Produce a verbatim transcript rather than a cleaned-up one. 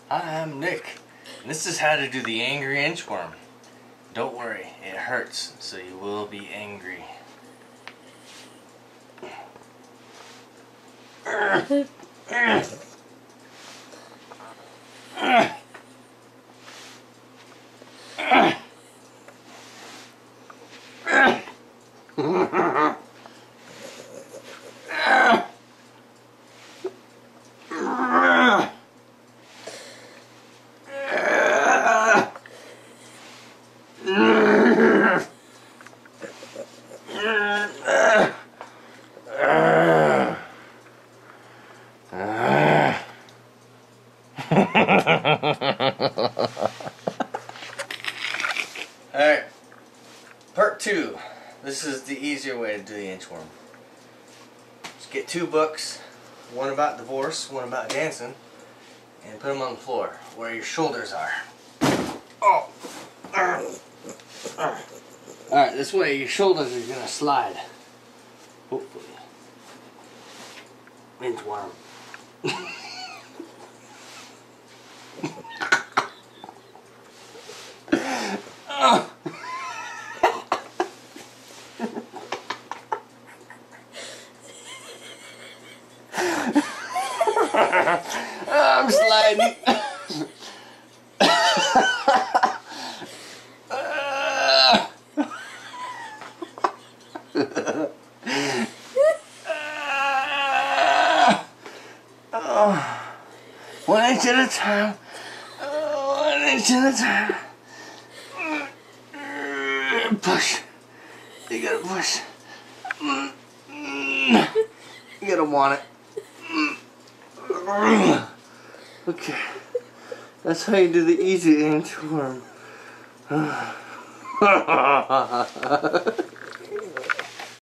Hi, I'm Nick, and this is how to do the angry inchworm. Don't worry, it hurts, so you will be angry. Alright, part two. This is the easier way to do the inchworm. Just get two books, one about divorce, one about dancing, and put them on the floor where your shoulders are. Oh! Alright, this way your shoulders are going to slide. Hopefully. Inchworm. Oh. I'm sliding. Oh. One inch at a time. Oh, one inch at a time. Push. You gotta push. You gotta want it. Okay. That's how you do the easy inchworm.